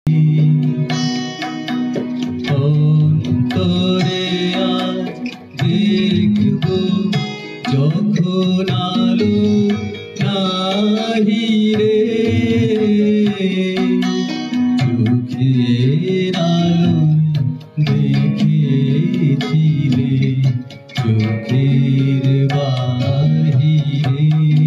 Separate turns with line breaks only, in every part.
অন্তরে আজ দেখব যখন আলো নাহি রে, চোখের আলো দেখেছিলে চোখের বাহিরে।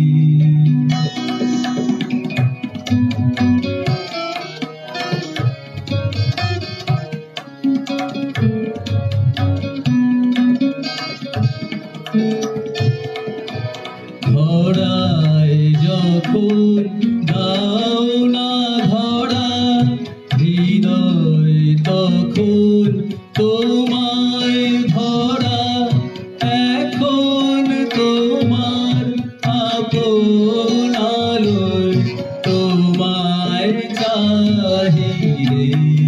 ধরায় যখন দাও না ধরা হৃদয় তখন তোমায় ধরা, এখন তোমার আপন আলোয় তোমায় চাহিরে,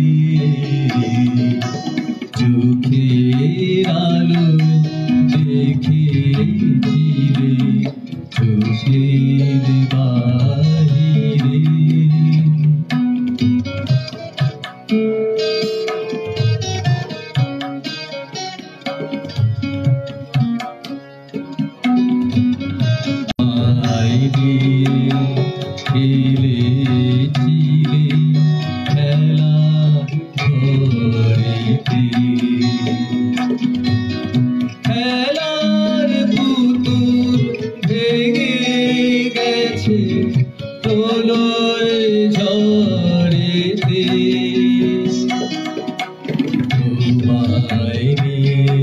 চোখের আলোয় দেখেছিলে চোখের বাহিরে। খেলেছিলে খেলা ঘরেতে, খেলার পুতুল ভেঙে গেছে প্রলয় ঝড়েতে, তোমায় নিয়ে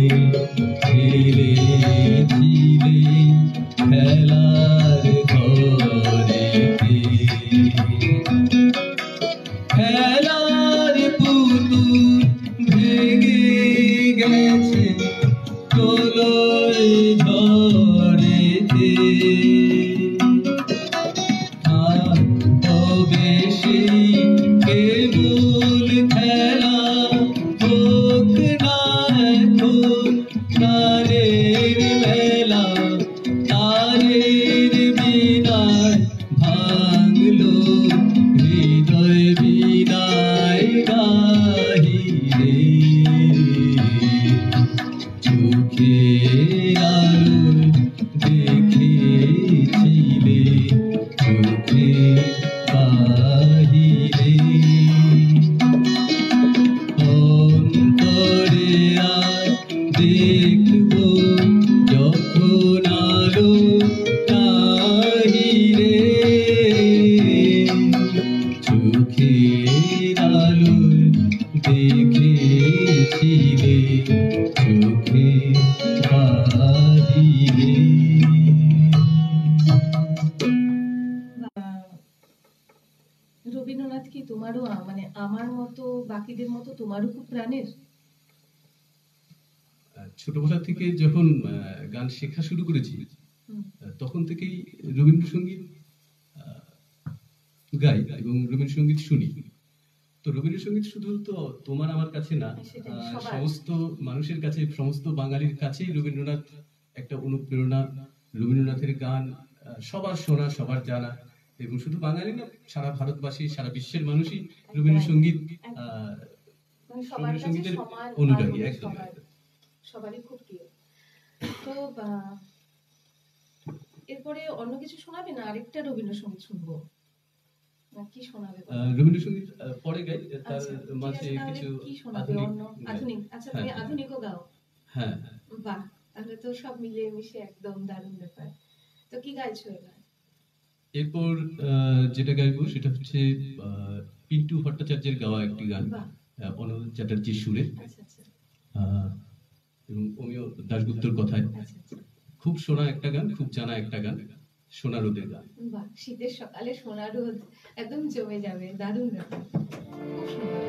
খেলেছিলে খেলার ঘরেতে, খেলার পুতুল ভেঙে গেছে প্রলয় ঝড়েতে। তবে সেই কেবল খেলা হোক না এখন তারের মেলা, তারের বিনায় ভাঙলো হৃদয় বিনায় গাহিরে, চোখের আলোয় দেখেছিলে চোখের বাহিরে। অন্তরে আজ দেখব যখন আলো নাহি রে, চোখের আলোয় দেখেছিলে চোখের বাহিরে।
রবীন্দ্রনাথ কি তোমারও মানে আমার মতো বাকিদের মতো তোমারও খুব প্রাণের?
ছোটবেলা থেকে যখন গান শেখা শুরু করেছি তখন থেকেই রবীন্দ্রসঙ্গীত গাই এবং রবীন্দ্রসঙ্গীত শুনি। তো রবীন্দ্রসঙ্গীত শুধু তো তোমার আমার কাছে না, সমস্ত মানুষের কাছে, সমস্ত বাঙালির কাছেই রবীন্দ্রনাথ একটা অনুপ্রেরণা। রবীন্দ্রনাথের গান সবার শোনা, সবার জানা, এবং শুধু বাঙালি না, সারা ভারতবাসী, সারা বিশ্বের মানুষই রবীন্দ্রসঙ্গীত রবীন্দ্রসঙ্গীতের অনুরাগী, একদম
সবারই খুব প্রিয়। তো এরপরে অন্য কিছু শোনাবে না? আরেকটা রবীন্দ্রসঙ্গীত শুনবো না, কি শোনাবে?
রবীন্দ্রসঙ্গীত পরে গাই, তার মাঝে কিছু
আধুনিক। আচ্ছা, তুমি আধুনিকও গাও?
হ্যাঁ।
বাহ, তাহলে তো সব মিলিয়ে মিশে একদম দারুণ ব্যাপার। তো কি গাইছো এবার?
এরপর যেটা গাইবো সেটা হচ্ছে পিন্টু ভট্টাচার্যের গাওয়া একটি গান, অনুরোধ চ্যাটার্জির সুরে এবং অমিয় দাশগুপ্তর কথায়। খুব শোনা একটা গান, খুব জানা একটা গান, সোনা রোদের গান।
বাহ, শীতের সকালে সোনা রোদ একদম জমে যাবে, দারুণ ব্যাপার, খুব সুন্দর।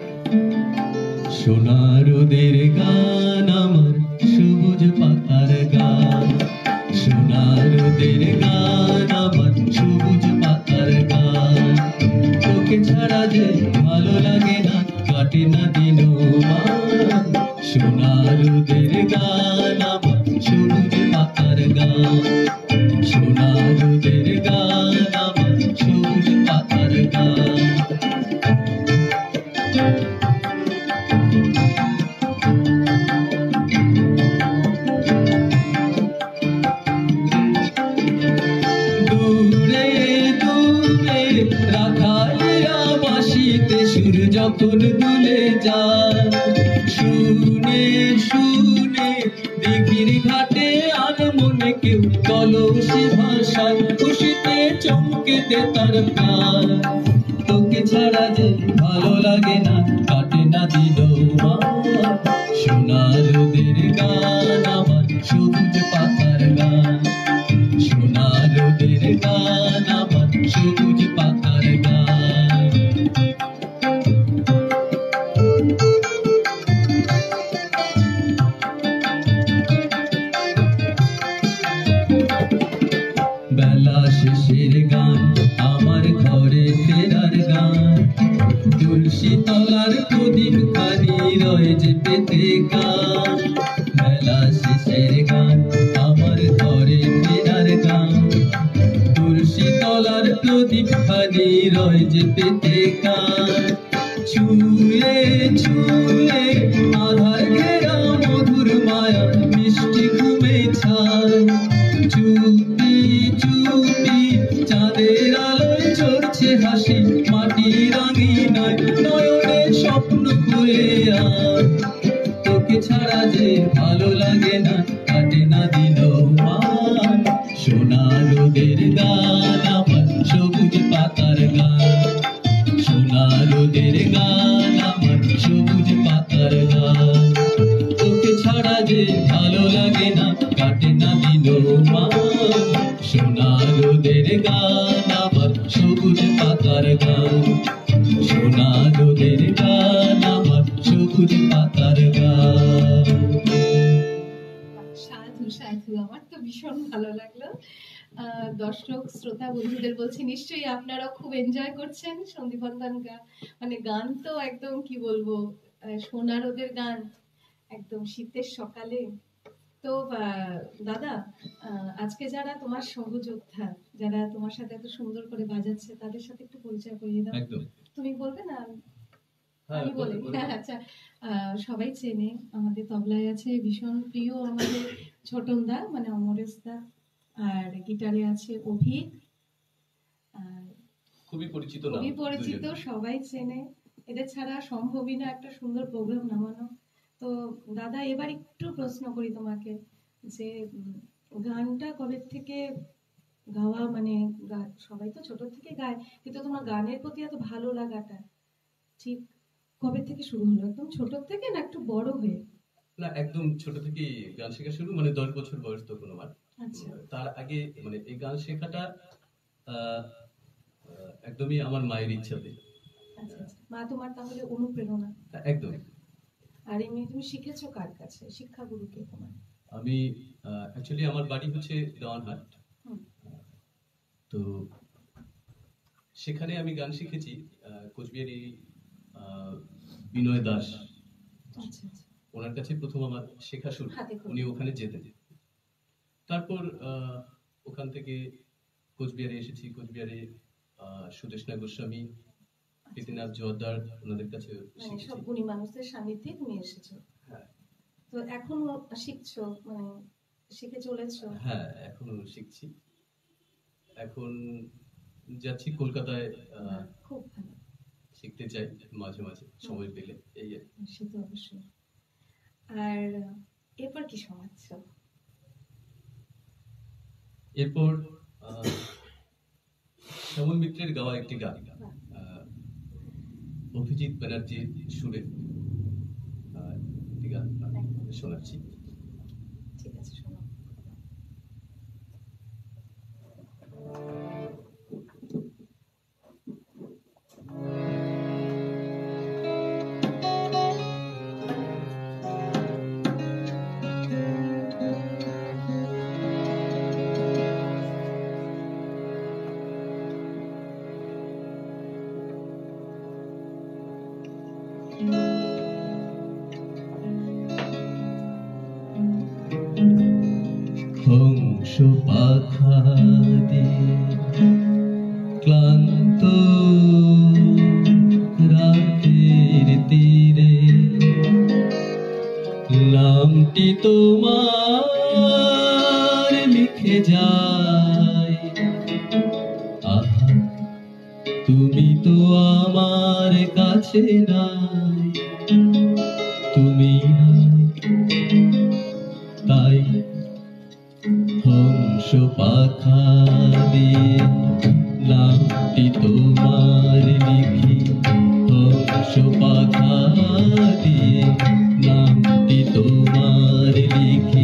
সোনা রোদের গান আমার সবুজ পাতার গান। রোদের গান আমার সবুজ পাতার গান তোকে ছাড়া যে ভালো লাগে না কাটে না দিন সোনা রোদের গান আমার সবুজ পাতার গান সোনা রোদের গান আমার সবুজ পাতার গান দূরে দূরে রাখালিয়া বাঁশিতে সুর যখন দুলে যায় শুনে শুনে দিঘির ঘাটে আর মনে কেউ কলসি ভাষায় খুশিতে চমকেতে তার প্রাণ তোকে ছাড়া যে ভালো লাগে না কাটে না দিল সোনা রোদের গান আমার সবুজ পাতার গান সোনা রোদের গান আমার সবুজ পাতার গান বেলা শেষের গান আমার ঘরে ফেরার গান তুলসী তলার প্রদীপ খানি রয়ে যে পেতে গান বেলা শেষের গান আমার ঘরে ফেরার গান তুলসী তলার প্রদীপ খানি রয়ে যে পেতে গান ছুঁয়ে ছুঁয়ে আধার ঘেরা মধুর মায়া মিষ্টি ঘুমে ছায় চুপি চুপি চাঁদের আলোয় চড়ছে হাসি মাটি রাঙিনায় নয়নে স্বপ্ন বয়ে আর তোকে ছাড়া যে ভালো লাগে না কাটে না দিন মান সোনা রোদের গান আমার সবুজ পাতার গান সোনা রোদের গান আমার সবুজ পাতার গান তোকে ছাড়া যে ভালো লাগে না কাটে না দিন মান সোনা রোদের গান আমার সবুজ পাতার গান সোনা রোদের গান আমার সবুজ পাতার গান
সাধু সাধু, আমার তো ভীষণ ভালো লাগলো। দর্শক শ্রোতা বন্ধুদের বলছি নিশ্চয়ই আপনারাও খুব এনজয় করছেন সন্দীপন গান, মানে গান তো একদম কি বলবো, সোনা রোদের গান, একদম শীতের সকালে। তো দাদা, আজকে যারা তোমার সহযোদ্ধা, যারা তোমার সাথে এত সুন্দর করে বাজাচ্ছে, তাদের সাথে একটু পরিচয় করিয়ে দাও।
একদম
তুমি বলবে না?
হ্যাঁ,
আমি বলি। আচ্ছা, সবাই চেনে, আমাদের তবলায় আছে ভীষণ প্রিয় আমাদের ছোটন দা, মানে অমরেশ দা, আর গিটারে আছে অভিক, আর
খুবই পরিচিত নাম,
খুবই পরিচিত,
দুজনে।
সবাই চেনে। এদের ছাড়া সম্ভবই না একটা সুন্দর প্রোগ্রাম নামানো। তো দাদা, এবার একটু প্রশ্ন করি তোমাকে, যে গানটা কবে থেকে গাওয়া, মানে সবাই তো ছোট থেকে গায়, কিন্তু তোমার গানের প্রতি এত ভালো লাগাটা ঠিক কবে থেকে শুরু হলো? একদম ছোট থেকে না একটু বড় হয়ে?
না, একদম ছোট থেকে গান শেখা শুরু, মানে 10 বছর বয়স তখন আমার।
আচ্ছা
তার আগে মানে এই গান শেখাটা আহ, একদমই আমার মায়ের ইচ্ছাতে।
আচ্ছা আচ্ছা। মা তোমার তাহলে অনুপ্রেরণা।
একদম।
আর এমনি তুমি শিখেছো কার কাছে? শিক্ষাগুরু কে তোমার?
আমি অ্যাকচুয়ালি আমার বাড়ি হচ্ছে দেওয়ানহাট।
হুম।
তো সেখানে আমি গান শিখেছি কোচবিহারি বিনয় দাস,
আচ্ছা আচ্ছা।
ওনার কাছে প্রথম আমার শেখা শুরু।
হাতে খড়ি।
উনি ওখানে যেতেন। তারপর ওখান থেকে কোচবিহারে এসেছি। কোচবিহারে সুদেশনা গোস্বামী, প্রীতিনাথ জোয়ারদার, ওনাদের কাছে
মানে
শিখেছি।
সব গুণী মানুষদের সান্নিধ্যে তুমি এসেছো।
হ্যাঁ
তো এখনো শিখছো, মানে শিখে চলেছো?
হ্যাঁ, এখনো শিখছি। এখন যাচ্ছি কলকাতায়,
খুব ভালো।
শিখতে চাই মাঝে মাঝে সময় পেলে, এই আর কি।
সে তো অবশ্যই। আর এরপর কি শোনাচ্ছ?
এরপর শ্যামল মিত্রের গাওয়া একটি গান, অভিজিৎ ব্যানার্জির সুরে একটি গান শোনাচ্ছি।
ঠিক আছে, শোনো।
পাখা দিয়ে ক্লান্ত রাতের তীরে নামটি তোমার লিখে যায়। আহা, তুমি তো আমার কাছে নাই, তুমি নাই, তাই হংস পাখা দিয়ে নামটি তোমার লিখি, হংস পাখা দিয়ে নামটি তোমার লিখি।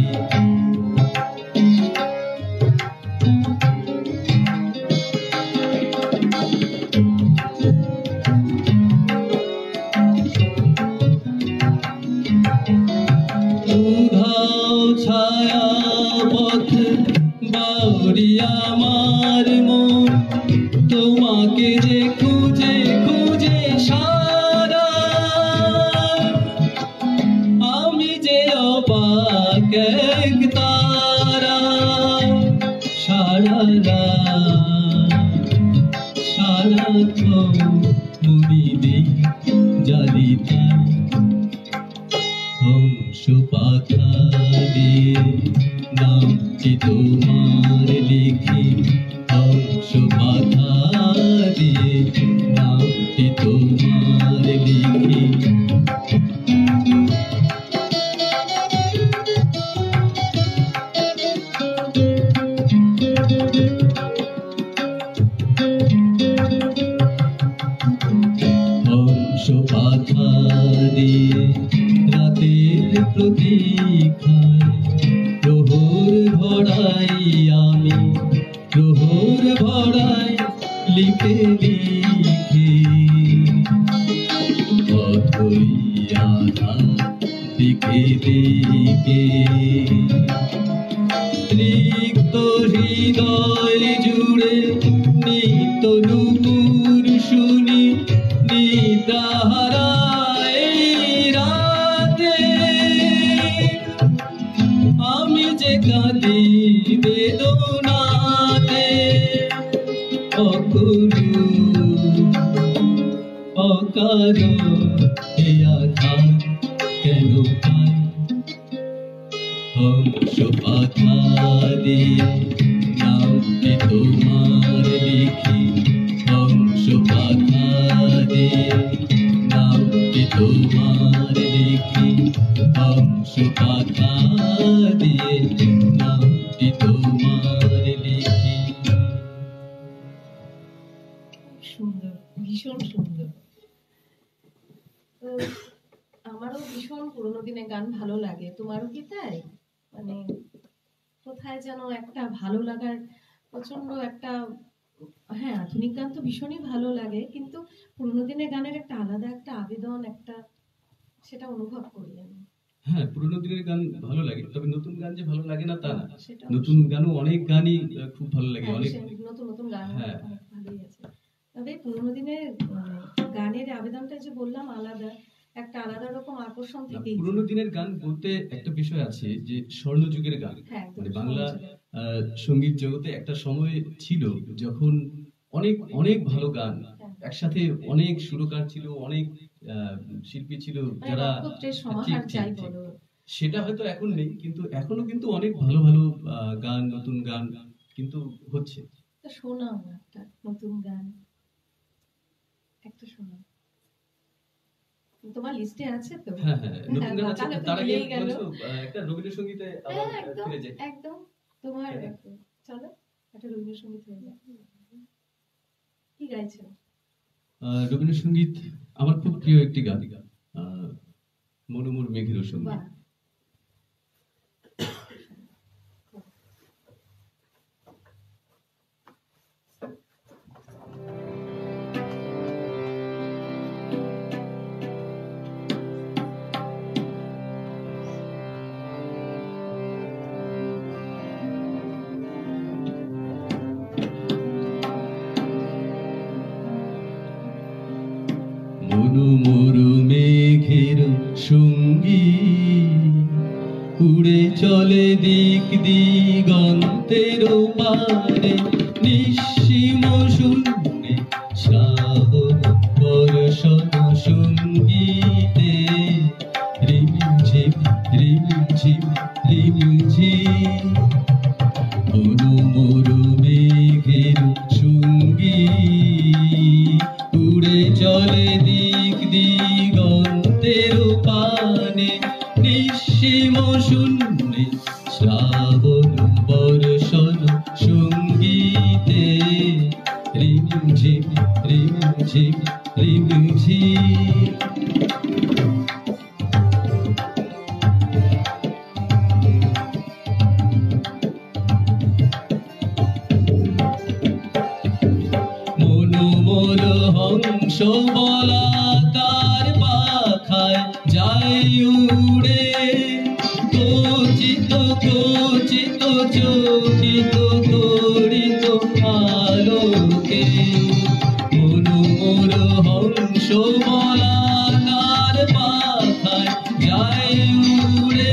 উধাও ছায়া পথ বাউরি আমার মন, তোমাকে যে খুঁজে খুঁজে সারা, আমি যে অবাক এক তারা। সারা সারাক্ষণ মুড়ি দেই জালি তাই, হংস পাখা দিয়ে নামটি তোমার লিখি, হংস পাখা দিয়ে নামটি তোমার লিখি। হংস পাখা দিয়ে রাতের প্রতীক্ষায় প্রহর ভরাই আমি, প্রহর ভরাই লিখে লিখে। অথই আধার দিকে দিকে তৃপ্ত হৃদয় জুড়ে নিত্য নূপুর শুনি, নিদ্রাহারায় রাতে আমি যে কাঁদি বেদনাতে। অকুরু অকারণ এ আঘাত কেন পাই, হংস পাখা দিয়ে নামটি তোমার লিখি, হংস পাখা দিয়ে নামটি তোমার লিখি, হংস পাখা দিয়ে নামটি তোমার লিখি।
সুন্দর, ভীষণ সুন্দর। তো আমারও ভীষণ পুরোনো দিনের গান ভালো লাগে, তোমারও কি তাই? মানে কোথায় যেন একটা ভালো লাগার প্রচন্ড একটা, হ্যাঁ আধুনিক গান তো ভীষণই ভালো লাগে, কিন্তু পুরোনো দিনের গানের একটা আলাদা একটা আবেদন, একটা সেটা অনুভব করি আমি।
হ্যাঁ, পুরোনো দিনের গান ভালো লাগে, তবে নতুন গান যে ভালো লাগে না তা না।
সেটা
নতুন গানও অনেক গানই খুব ভালো লাগে,
হ্যাঁ,
অনেক
নতুন নতুন গান
হ্যাঁ।
অনেক ভালোই আছে। তবে পুরোনো দিনের গানের আবেদনটা যে বললাম আলাদা, একটা আলাদা রকম আকর্ষণ থেকে।
পুরোনো দিনের গান বলতে একটা বিষয় আছে যে স্বর্ণযুগের গান,
হ্যাঁ, একদম
মানে বাংলা
স্বর্ণযুগের।
সঙ্গীত জগতে একটা সময় ছিল যখন অনেক অনেক ভালো গান একসাথে, অনেক সুরকার ছিল, অনেক শিল্পী ছিল
মানে
যারা
নক্ষত্রের
ঠিক
সমাহার
ঠিক
যাই
ঠিক।
বলো।
সেটা হয়তো এখন নেই, কিন্তু এখনো কিন্তু অনেক ভালো ভালো গান, নতুন গান কিন্তু হচ্ছে।
তো শোনাও না একটা নতুন গান, একটা শোনাও। তোমার লিস্টে আছে তো?
হ্যাঁ হ্যাঁ, নতুন গান আছে।
তাহলে তো
তার আগে
মিলেই গেল।
বলছো একটা রবীন্দ্রসঙ্গীতে আবার
হ্যাঁ, একদম
ফিরে যাই।
একদম তোমার
হ্যাঁ।
চলো একটা রবীন্দ্রসঙ্গীত হয়ে যায়। কি গাইছেন?
রবীন্দ্রসঙ্গীত আমার খুব প্রিয় একটি গান, মনোমোর মেঘের সঙ্গীত।
বাহ,
মনোমোর মেঘের সঙ্গীত দিগন্তের পারে নিঃসীম শূন্যে শ্রাবণ বর্ষণ সঙ্গীতে রিমঝিম রিমঝিম রিমঝিম অনুমোর মেঘের সঙ্গী উড়ে চলে দিক দিগন্তের পানে নিঃসীম শূন্যে শ্রাবণ বর্ষণ সঙ্গীতে রিমঝিম রিমঝিম রিমঝিম মনোমোর হংস বলাকার পাখায় যায় উড়ে কচিত কচিত চকিত তড়িত আলোকে মনোমোর হংস বলাকার পাখায় যায় উড়ে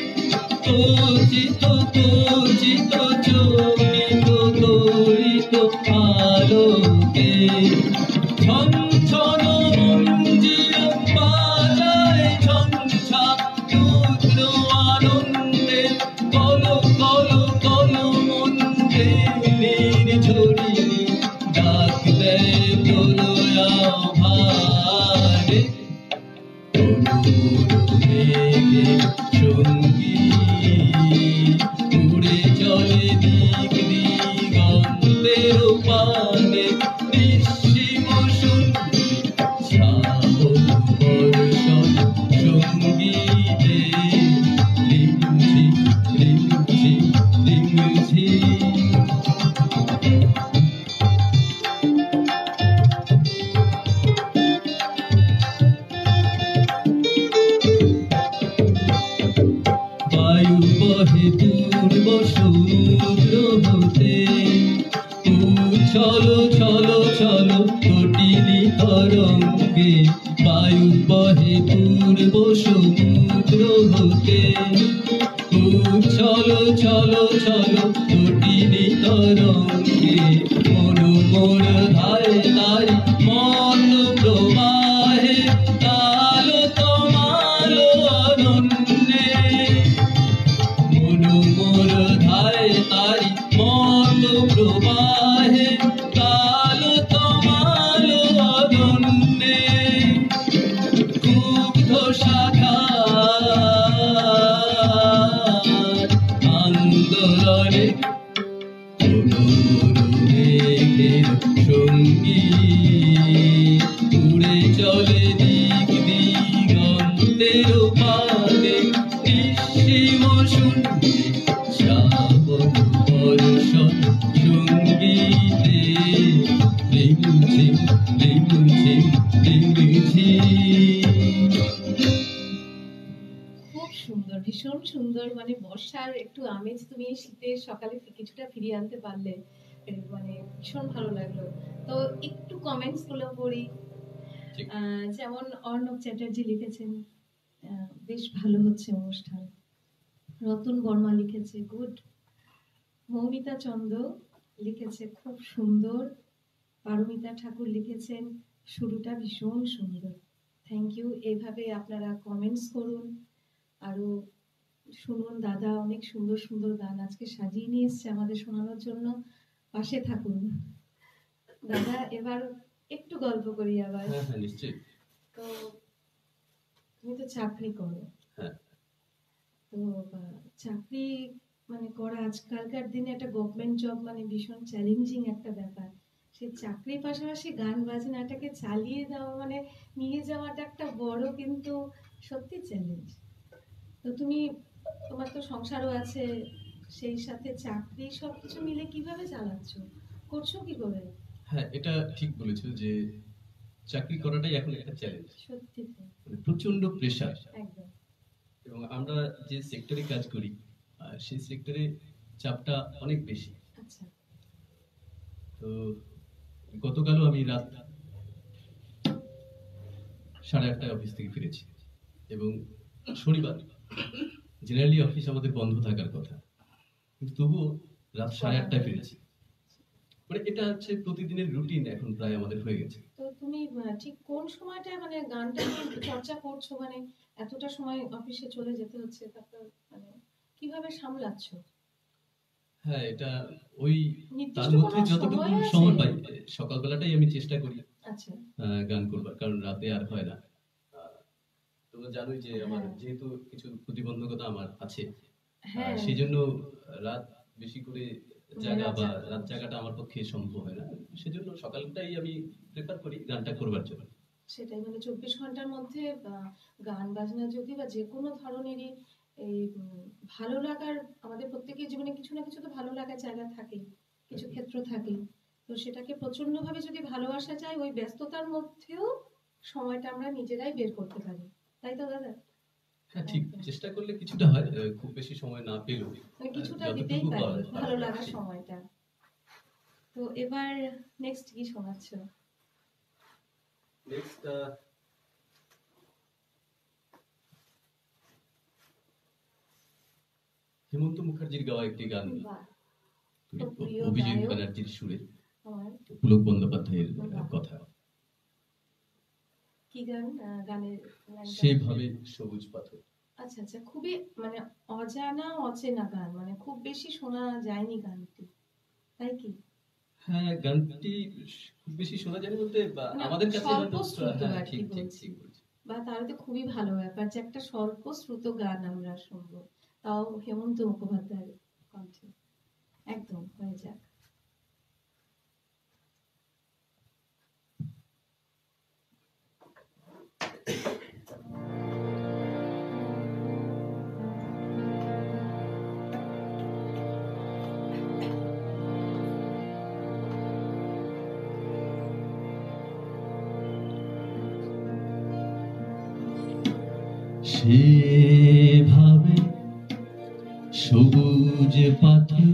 কচিত কচিত চকিত তড়িত আলোকে ছন ছন মঞ্জির বাজায় ঝঞ্ঝা রুদ্র আনন্দে কল কল কল মন্দে নির্ঝরি ডাক দেয় প্রলয়া ভারে মেঘের সঙ্গী উড়ে চলে দিক দিগন্তের পানে নিঃসীম শূন্যে শ্রাবণ বর্ষণ সঙ্গীতে রিমঝিম রিমঝিম রিমঝিম বায়ু বহে পূর্ব সমুদ্র হতে চলো চলো চলো কটিলি তরঙ্গে বায়ু বহে পূর্ব সমুদ্র হতে চলো চলো চলো কটিলি তরঙ্গে মনোমোর ধারে তারি মন প্রবাহে তালো তোমালো অনন্যে মনোমোর ধারে তারি মন প্রবাহে কালো তোমালো অনন্যে ক্ষুব্ধ শাখার আন্দোলনে অনুর মেঘের সঙ্গী উড়ে চলে দিক দিগন্তের পানে নিঃসীম শূন্যে শ্রাবণ বর্ষণ সঙ্গীতে রিমঝিম রিমঝিম রিমঝিম
খুব সুন্দর, ভীষণ সুন্দর। মানে বর্ষার একটু আমেজ তুমি এই শীতের সকালে কিছুটা ফিরিয়ে আনতে পারলে, মানে ভীষণ ভালো লাগলো। তো একটু কমেন্টস গুলো পড়ি।
ঠিক।
যেমন অর্ণব চ্যাটার্জি লিখেছেন বেশ ভালো হচ্ছে অনুষ্ঠান। রতন বর্মা লিখেছে গুড। মৌমিতা চন্দ লিখেছে খুব সুন্দর। পারমিতা ঠাকুর লিখেছেন শুরুটা ভীষণ সুন্দর। Thank you. এইভাবে আপনারা কমেন্টস করুন, আরো শুনুন। দাদা অনেক সুন্দর সুন্দর গান আজকে সাজিয়ে নিয়ে এসছে আমাদের শোনানোর জন্য। পাশে থাকুন দাদা। এবার একটু গল্প করি আবার।
হ্যাঁ হ্যাঁ নিশ্চয়ই।
তো তুমি তো চাকরি করো।
হ্যাঁ।
তো চাকরি মানে করা আজকালকার দিনে একটা গভর্নমেন্ট জব মানে ভীষণ চ্যালেঞ্জিং একটা ব্যাপার। সেই চাকরির পাশাপাশি গান বাজনাটাকে চালিয়ে দেওয়া মানে নিয়ে যাওয়াটা একটা বড় কিন্তু সত্যি চ্যালেঞ্জ। তো তুমি, তোমার তো সংসারও আছে, সেই সাথে চাকরি সবকিছু মিলে কিভাবে চালাচ্ছ, করছো কি করে?
হ্যাঁ এটা ঠিক বলেছো যে চাকরি করাটাই এখন একটা চ্যালেঞ্জ।
সত্যি তো,
মানে প্রচন্ড প্রেসার।
একদম।
এবং আমরা যে সেক্টরে কাজ করি সেই সেক্টরে চাপটা অনেক বেশি।
আচ্ছা।
তো গতকালও আমি রাত 8:30টায় অফিস থেকে ফিরেছি এবং শনিবার জেনারেলি অফিস আমাদের বন্ধ থাকার কথা, কিন্তু তবুও রাত 8:30টায় ফিরেছি। মানে এটা হচ্ছে প্রতিদিনের রুটিন এখন প্রায় আমাদের হয়ে গেছে।
তো তুমি ঠিক কোন সময়টা মানে গানটা নিয়ে চর্চা করছো, মানে এতটা সময় অফিসে চলে যেতে হচ্ছে, তারপর মানে কিভাবে সামলাচ্ছো?
হ্যাঁ, এটা ওই তার
নির্দিষ্ট
মধ্যে
কোনো
যতটুকু
সময় আছে?
সময় পাই সকালবেলাটাই আমি চেষ্টা করি
আচ্ছা।
গান করবার, কারণ রাতে আর হয় না। আহ, তোমরা জানোই যে আমার
হ্যাঁ।
যেহেতু কিছু প্রতিবন্ধকতা আমার আছে,
হ্যাঁ।
সেই জন্য রাত বেশি করে জাগা
রাত
বা
জাগা।
রাত জাগাটা আমার পক্ষে সম্ভব হয় না। সেজন্য সকালটাই আমি প্রেফার করি গানটা করবার জন্য।
সেটাই, মানে 24 ঘন্টার মধ্যে গান বাজনা যদি বা যে কোনো ধরনেরই এই ভালো লাগার, আমাদের প্রত্যেকের জীবনে কিছু না কিছু তো ভালো লাগার জায়গা থাকেই, কিছু ক্ষেত্র থাকেই। তো সেটাকে প্রচন্ডভাবে যদি ভালোবাসা যায়, ওই ব্যস্ততার মধ্যেও সময়টা আমরা নিজেরাই বের করতে পারি, তাই তো দাদা?
হ্যাঁ, ঠিক চেষ্টা করলে কিছুটা হয়, খুব বেশি সময় না পেলেও
মানে কিছুটা
যতটুকু
দিতেই পারি
পারা যায়।
ভালো লাগার সময়টা। তো এবার নেক্সট কি শোনাচ্ছ?
নেক্সট হেমন্ত মুখার্জির গাওয়া একটি গান,
বাহ, খুব প্রিয়
অভিজিৎ
গায়ক
ব্যানার্জির সুরে,
আমার।
পুলক বন্দ্যোপাধ্যায়ের কথা।
কি গান? গানের লাইনটা?
সেভাবে সবুজ পাথর।
আচ্ছা আচ্ছা, খুবই মানে অজানা অচেনা গান, মানে খুব বেশি শোনা যায়নি গানটি, তাই কি?
হ্যাঁ, গানটি খুব বেশি শোনা যায় না বলতে
মানে
আমাদের কাছে
স্বল্প
হয়তো
শ্রুত
হ্যাঁ,
আর কি
ঠিক ঠিক
বলছি।
ঠিক বলছি।
বা তাহলে তো খুবই ভালো ব্যাপার যে একটা স্বল্প শ্রুত গান আমরা শুনবো, তাও হেমন্ত মুখোপাধ্যায়ের কণ্ঠে। একদম হয়ে যাক।
সেভাবে সবুজ পাথর,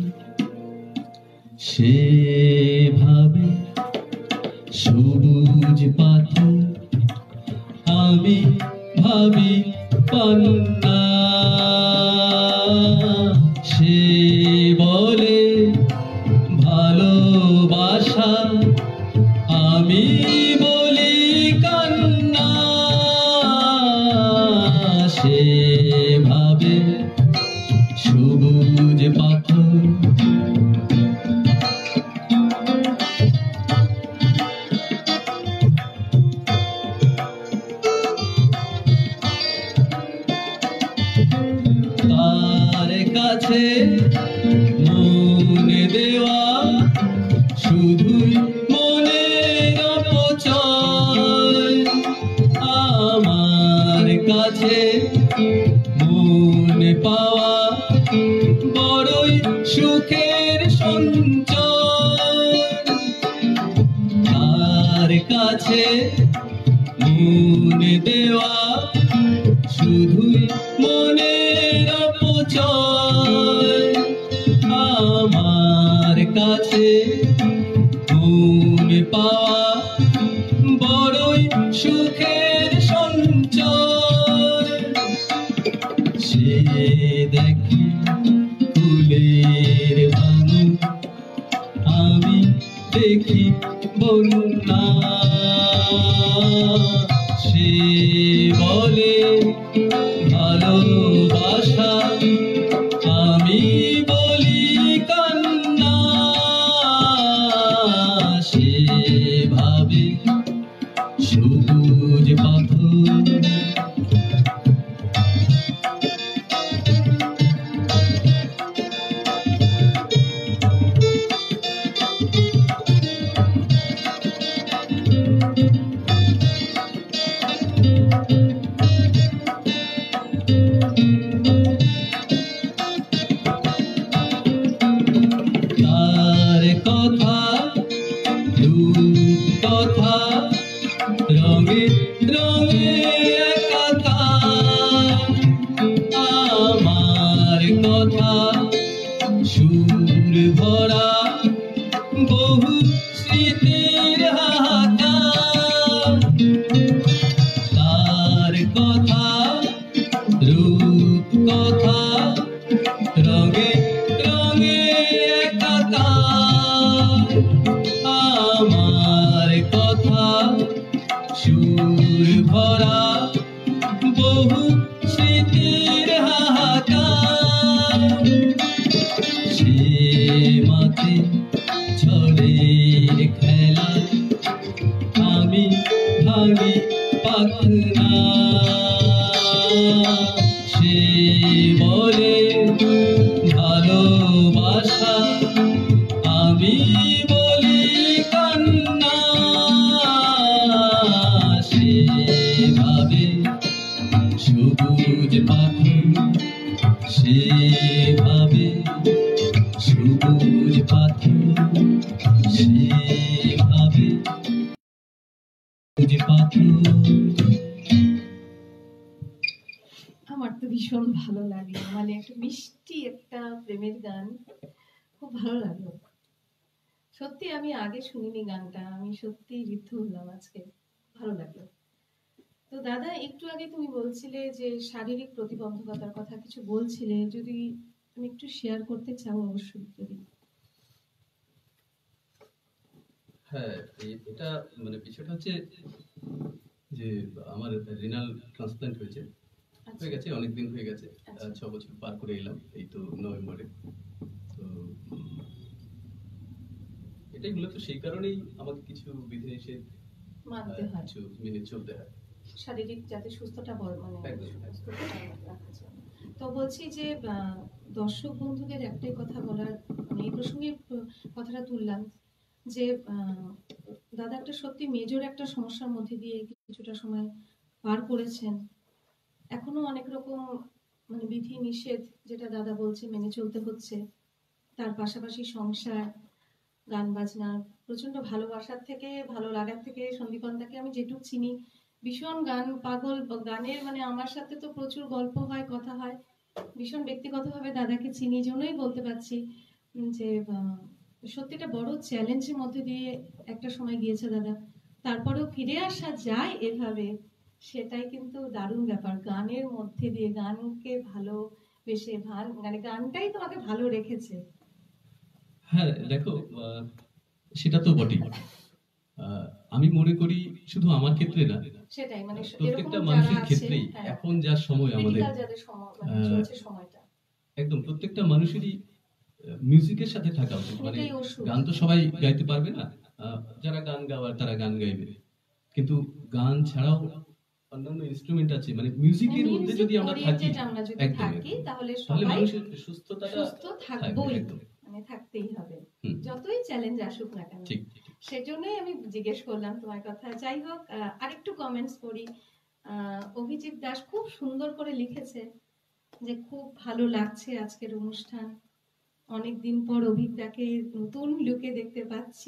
সেভাবে সবুজ পাথর আমি ভাবি পান্না, সে বলে ভালোবাসা, আমি বলি কান্না, সেভাবে সবুজ পাথর। তার কাছে মন দেওয়া শুধুই মনের অপচয়, আমার কাছে মন পাওয়া বড়ই সুখের সঞ্চয়, তার কাছে মন দেওয়া শুধুই মনের অপচয়, আমার কাছে মন পাওয়া বড়ই সুখের সঞ্চয়, সে দেখি ফুলের ভাঙন, আমি দেখি বন্যা, সে বলে ভালোবাসা, আমি বলি কান্না, সেভাবে সবুজ পাথর। তার কথা রূপ কথা রঙে রঙে একাকার, আমার কথা সুর ভরা বহু স্মৃতির হাহাকার, তার কথা রূপ কথা রঙে রঙে হাহাকার আমার কথা সুর ভরা বহু স্মৃতির হাহাকার সে মাঠে ঝড়ের খেলা আমি ভাঙি পাখনা সে বলে ভালোবাসা আমি বলি কান্না সে ভাবে সবুজ পাখি সে ভাবে সবুজ পাখি সে ভাবে সবুজ পাখি।
আমার তো ভীষণ ভালো লাগলো, মানে একটা মিষ্টি একটা প্রেমের গান, খুব ভালো লাগলো। সত্যি আমি আগে শুনিনি গানটা, আমি সত্যি ঋদ্ধ হলাম আজকে, ভালো লাগলো। তো দাদা, একটু আগে তুমি বলছিলে যে শারীরিক প্রতিবন্ধকতার কথা কিছু বলছিলে, যদি তুমি একটু শেয়ার করতে চাও অবশ্যই। যদি
হ্যাঁ, এটা মানে বিষয়টা হচ্ছে যে আমার রিনাল ট্রান্সপ্ল্যান্ট হয়েছে, হয়ে গেছে অনেকদিন হয়ে গেছে, 6 বছর পার করে এলাম এই তো নভেম্বরে। তো এটাই মূলত সেই কারণেই আমাকে কিছু বিধিনিষেধ
মানতে হয়,
কিছু মেনে চলতে হয়,
শারীরিক যাতে সুস্থতা মানে
একদম।
সুস্থতা রাখার জন্য। তো বলছি যে দর্শক বন্ধুদের একটাই কথা বলার, মানে এই প্রসঙ্গে কথাটা তুললাম যে দাদা একটা সত্যি মেজর একটা সমস্যার মধ্যে দিয়ে কিছুটা সময় পার করেছেন, এখনো অনেক রকম মানে বিধি নিষেধ যেটা দাদা বলছে মেনে চলতে হচ্ছে, তার পাশাপাশি সংসার, গান বাজনা, প্রচন্ড ভালোবাসার থেকে ভালো লাগার থেকে সন্দীপনদাকে আমি যেটুকু চিনি ভীষণ গান পাগল, গানের মানে আমার সাথে তো প্রচুর গল্প হয়, কথা হয়, ভীষণ ব্যক্তিগতভাবে দাদাকে চিনি, জন্যই বলতে পারছি যে সত্যিটা বড় চ্যালেঞ্জের মধ্যে দিয়ে একটা সময় গিয়েছে দাদা, তারপরেও ফিরে আসা যায় এভাবে, সেটাই কিন্তু দারুণ ব্যাপার। গানের মধ্যে দিয়ে, গানকে ভালোবেসে, মানে গানটাই তোমাকে ভালো রেখেছে।
হ্যাঁ দেখো, সেটা তো বটেই। আমি মনে করি শুধু আমার ক্ষেত্রে না,
সেটাই, মানে
প্রত্যেকটা
এরকম
মানুষের
যারা আছে,
ক্ষেত্রেই
হ্যাঁ,
এখন যা সময় আমাদের,
critical যাদের সময় মানে চলছে সময়টা,
একদম প্রত্যেকটা মানুষেরই মিউজিকের সাথে থাকা উচিত। মানে
এটাই ওষুধ।
গান তো সবাই গাইতে পারবে না, যারা গান গাওয়ার তারা গান গাইবে, কিন্তু গান ছাড়াও অন্যান্য ইনস্ট্রুমেন্ট আছে, মানে মিউজিকের মধ্যে যদি আমরা থাকি,
আমরা যদি
একদম
থাকি তাহলে
তাহলে
সবাই
মানুষের সুস্থতাটা
সুস্থ
থাকবে,
থাকবোই,
একদম
মানে থাকতেই হবে,
হুম,
যতই চ্যালেঞ্জ আসুক না কেন।
ঠিক।
সেজন্যই আমি জিজ্ঞেস করলাম তোমার কথা। যাই হোক, আরেকটু কমেন্টস করি। অভিজিৎ দাস খুব সুন্দর করে লিখেছে যে খুব ভালো লাগছে আজকের অনুষ্ঠান, অনেকদিন পর অভিজ্ঞতাকে নতুন লুকে দেখতে পাচ্ছি,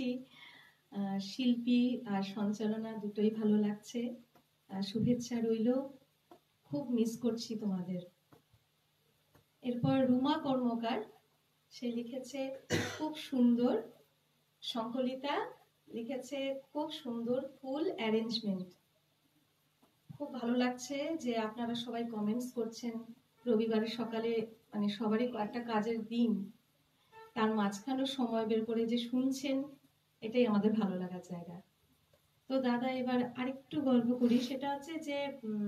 শিল্পী আর সঞ্চালনা দুটোই ভালো লাগছে, শুভেচ্ছা রইল, খুব মিস করছি তোমাদের। এরপর রুমা কর্মকার, সে লিখেছে খুব সুন্দর, সংকলিতা লিখেছে খুব সুন্দর ফুল অ্যারেঞ্জমেন্ট, খুব ভালো লাগছে যে আপনারা সবাই কমেন্টস করছেন। রবিবারের সকালে মানে সবারই একটা কাজের দিন, তার মাঝখানেও সময় বের করে যে শুনছেন, এটাই আমাদের ভালো লাগার জায়গা। তো দাদা, এবার আরেকটু গল্প করি, সেটা হচ্ছে যে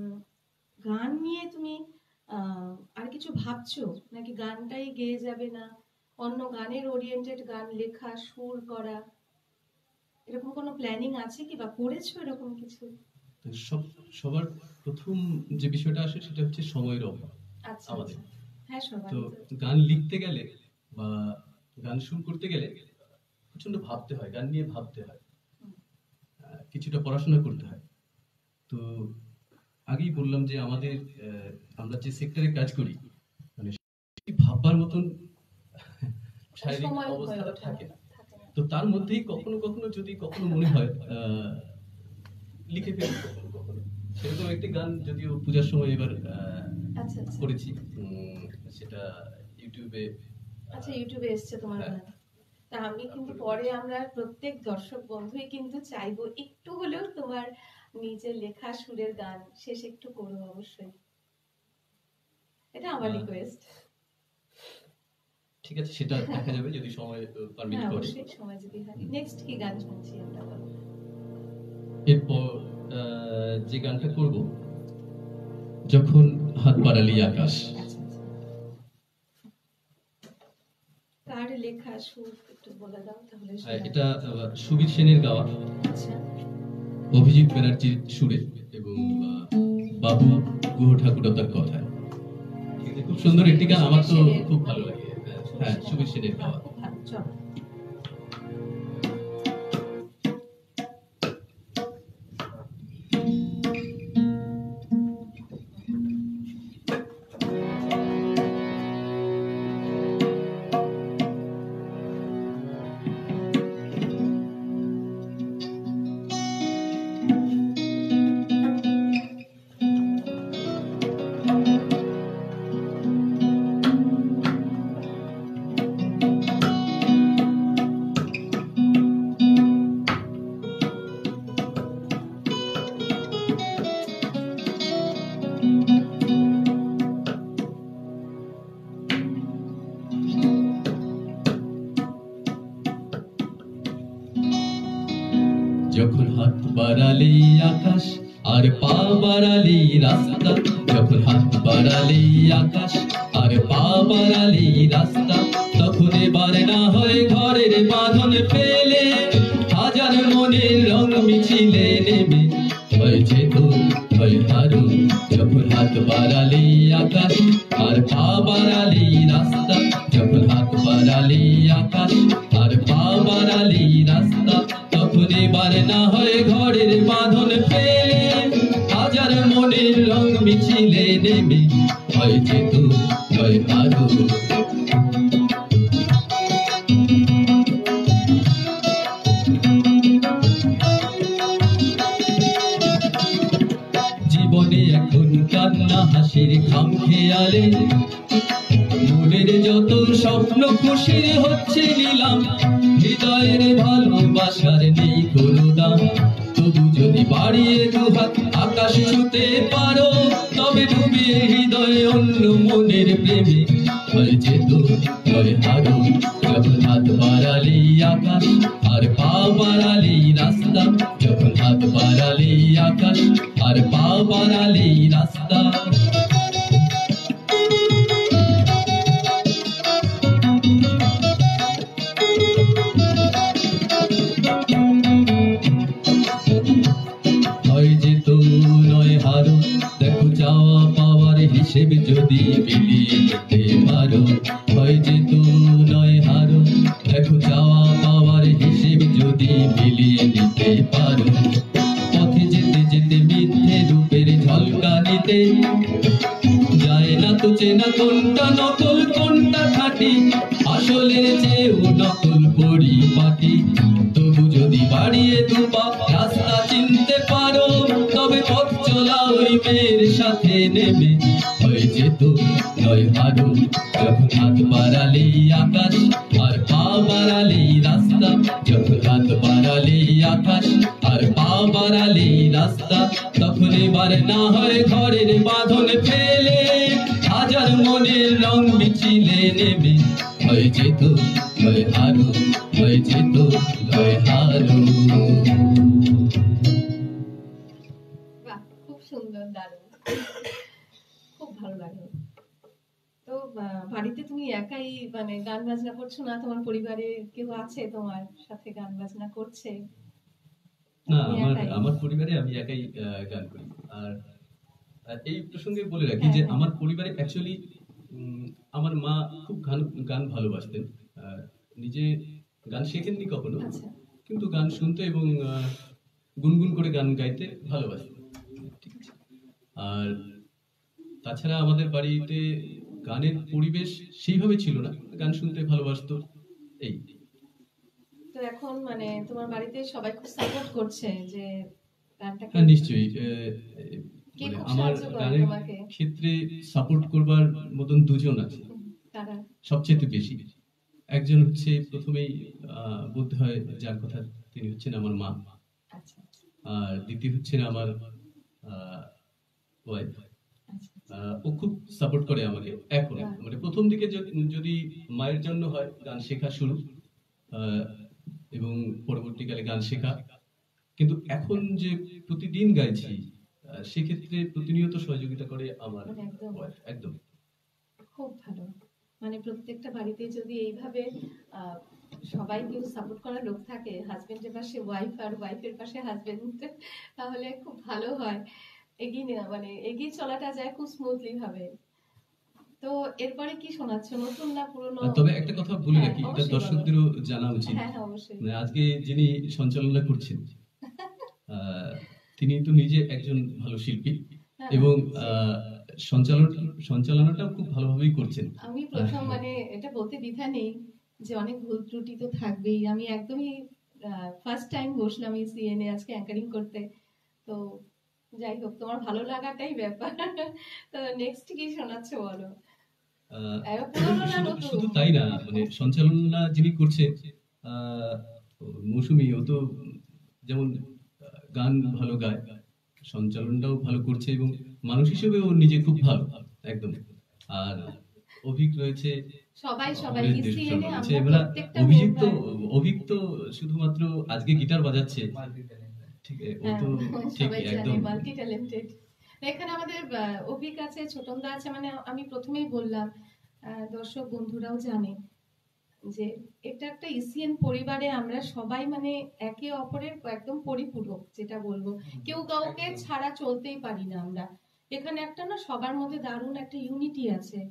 গান নিয়ে তুমি আর কিছু ভাবছো নাকি গানটাই গেয়ে যাবে, না অন্য গানের ওরিয়েন্টেড গান লেখা, সুর করা, এরকম কোনো প্ল্যানিং আছে কি, বা করেছো এরকম কিছু?
সবার প্রথম যে বিষয়টা আসে সেটা হচ্ছে সময়ের অভাব
আচ্ছা,
আমাদের।
হ্যাঁ, সবাই
তো গান লিখতে গেলে বা গান শুরু করতে গেলে প্রচন্ড ভাবতে হয়, গান নিয়ে ভাবতে হয়, কিছুটা পড়াশোনা করতে হয়। তো আগেই বললাম যে আমাদের আমরা যে সেক্টরে কাজ করি, মানে ভাববার মতন শারীরিক অবস্থাটা থাকে না। তো তার মধ্যেই কখনো কখনো যদি কখনো মনে হয় লিখে ফেলি, কখনো কখনো সেরকম একটি গান যদিও পূজার সময় এবার করেছি, সেটা ইউটিউবে,
আচ্ছা, ইউটিউবে এসছে তোমার গান। তা আমি কিন্তু পরে আমরা প্রত্যেক দর্শক বন্ধুই কিন্তু চাইবো একটু হলেও তোমার নিজের লেখা সুরের গান শেষ একটু করো অবশ্যই, এটা আমার রিকোয়েস্ট।
ঠিক আছে, সেটা দেখা যাবে যদি সময় পারমিট
হ্যাঁ
করে।
অবশ্যই, সময় যদি হয়। নেক্সট কি গান শুনছি আমরা বলো।
এরপর যে গানটা করব, যখন হাত বাড়ালি আকাশ।
আচ্ছা আচ্ছা, কার লেখা সুর একটু বলে দাও তাহলে শোনা
এটা
যাবে।
সুবীর সেনের গাওয়া,
আচ্ছা
অভিজিৎ ব্যানার্জির সুরে এবং বাবু গুহ ঠাকুরতার কথায়। ঠিক আছে, খুব সুন্দর একটি গান, আমার তো খুব ভালো লাগে। হ্যাঁ, সুবীর সেনের গাওয়া।
খুব ভালো, চলো।
যখন হাত বাড়ালি আকাশ আর পা বাড়ালি রাস্তা, যখন হাত বাড়ালি আকাশ আর পা বাড়ালি রাস্তা, তখন এবার না হয় ঘরের বাঁধন ফেলে হাজার মনের রং মিছিলে নেমে হয়েছে তো হয় হারু। যখন হাত বাড়ালি আকাশ আর পা বাড়ালি রাস্তা, যখন হাত বাড়ালি আকাশ আর পা বাড়ালি রাস্তা, তখন এবার না হয় ঘরের বাঁধন ফেলে হাজার মনের রং মিছিলে নেমে হয়েছে তো হয় হারু। জীবনে এখন কান্না হাসির খাম খেয়ালে, মনের যত স্বপ্ন খুশির হচ্ছে নিলাম, হৃদয়ের ভালোবাসার নেই কোনো দাম। তবু যদি বাড়িয়ে দুহাত আকাশ ছুতে পারো, তবে ডুবিয়ে হৃদয়ে অন্য মনের প্রেমে হয়েছে তো হয় হারো। যখন হাত বাড়ালি আকাশ আর পা বাড়ালি রাস্তা, যখন হাত বাড়ালি আকাশ আর পা বাড়ালি রাস্তা। হয় যে তো নয় হারো, দেখো চাওয়া পাওয়ার হিসেব যদি মিলিয়ে নিতে পারো। হয় যে তো নয় হারো, দেখো চাওয়া পাওয়ার হিসেব যদি মিলিয়ে নিতে পারো। পথে যেতে যেতে মিথ্যে রূপের ঝলকানিতে যায় না তো চেনা কোনটা নকল কোনটা খাঁটি, আসলের চেয়েও নকল পরিপাটি। তবু যদি বাড়িয়ে দুপা রাস্তা চিনতে পারো, তবে পথ চলা ওই মেয়ের সাথে নেমে হয়েছে তো নয় হারো। যখন হাত বাড়ালি আকাশ আর পা বাড়ালি রাস্তা, যখন হাত বাড়ালি আকাশ আর পা বাড়ালি রাস্তা, তখন এবার না হয় ঘরের বাঁধন ফেলে হাজার মনের রং মিছিলে নেমে হয়েছে তো নয় হারো, হয়েছে তো নয় হারো।
বাহ, খুব সুন্দর, দারুণ, খুব ভালো লাগলো। তো বাড়িতে তুমি একাই মানে গান বাজনা করছো না, তোমার পরিবারে কেউ আছে তোমার সাথে গান বাজনা করছে?
না,
তুমি
আমার
একাই?
আমার পরিবারে আমি একাই গান করি। আর এই প্রসঙ্গে বলে রাখি
হ্যাঁ,
যে
হ্যাঁ।
আমার পরিবারে অ্যাকচুয়ালি আমার মা খুব গান গান ভালোবাসতেন। নিজে গান শেখেননি কখনো,
আচ্ছা
কিন্তু গান শুনতে এবং গুনগুন করে গান গাইতে ভালোবাসতেন। ঠিক আছে। আর তাছাড়া আমাদের বাড়িতে গানের পরিবেশ সেইভাবে ছিল না, গান শুনতে ভালোবাসতো এই।
তো এখন মানে তোমার বাড়িতে সবাই খুব সাপোর্ট করছে যে গানটাকে?
হ্যাঁ, নিশ্চয়ই।
কে
মানে
খুব
আমার
সাহায্য করে
গানের
তোমাকে?
ক্ষেত্রে সাপোর্ট করবার মতন দুজন আছে
তারা?
সবচেয়ে বেশি। একজন হচ্ছে প্রথমেই বোধ হয় যার কথা, তিনি হচ্ছেন আমার মা।
আচ্ছা
আর দ্বিতীয় হচ্ছেন আমার ওয়াইফ।
আচ্ছা।
ও খুব সাপোর্ট করে আমাকে এখন।
বাহ।
মানে প্রথম দিকে যদি মায়ের জন্য হয় গান শেখা শুরু, আহ, এবং পরবর্তীকালে গান শেখা, কিন্তু এখন যে প্রতিদিন গাইছি, সেক্ষেত্রে প্রতিনিয়ত সহযোগিতা করে আমার
মানে একদম
wife, একদম।
খুব ভালো। মানে প্রত্যেকটা বাড়িতে যদি এইভাবে আহ, সবাই কেউ সাপোর্ট করার লোক থাকে, হাজবেন্ডের পাশে ওয়াইফ আর ওয়াইফের পাশে হাজবেন্ড, তাহলে খুব ভালো হয়। মানে এগিয়ে চলাটা যায় খুব স্মুথলি ভাবে। তো এরপরে কি শোনাচ্ছ, নতুন না পুরনো?
তবে একটা কথা বলে
হ্যাঁ,
রাখি, এটা
অবশ্যই বলো।
দর্শকদেরও জানা উচিত।
হ্যাঁ হ্যাঁ, অবশ্যই।
মানে আজকে যিনি সঞ্চালনা করছেন, আহ, তিনি তো নিজে একজন ভালো শিল্পী,
হ্যাঁ,
এবং সঞ্চালনাটাও খুব ভালোভাবেই করছেন।
আমি প্রথম মানে এটা বলতে দ্বিধা নেই যে অনেক ভুল ত্রুটি তো থাকবেই। আমি একদমই ফার্স্ট টাইম বসলাম এই সিএনএ আজকে অ্যাঙ্কারিং করতে। তো যাই হোক, তোমার ভালো লাগাটাই ব্যাপার। তো নেক্সট কি শোনাচ্ছ বলো? পুরনো না নতুন?
শুধু তাই না, মানে সঞ্চালনা যিনি করছে, আহ, মৌসুমী, ও তো যেমন গান ভালো গায়, সঞ্চালনটাও ভালো করছে, এবং মানুষ হিসেবে ও নিজে খুব ভালো, একদম। আর অভিক রয়েছে,
সবাই
অমরেশ
কি
দেশপ্রাণ
সিএনএ
রয়েছে,
আমরা
এবার
প্রত্যেকটা
অভিক তো শুধুমাত্র আজকে গিটার বাজাচ্ছে, ঠিক আছে, ও তো ঠিক
সবাই জানে
একদম।
Multi talented. এখানে আমাদের অভিক আছে, ছোটনদা আছে, মানে আমি প্রথমেই বললাম, দর্শক বন্ধুরাও জানে যে এটা একটা ইসিএন পরিবারে আমরা সবাই মানে একে অপরের একদম পরিপূরক, যেটা বলবো কেউ কাউকে ছাড়া চলতেই পারি না আমরা। এখানে একটা না সবার মধ্যে দারুণ একটা ইউনিটি আছে।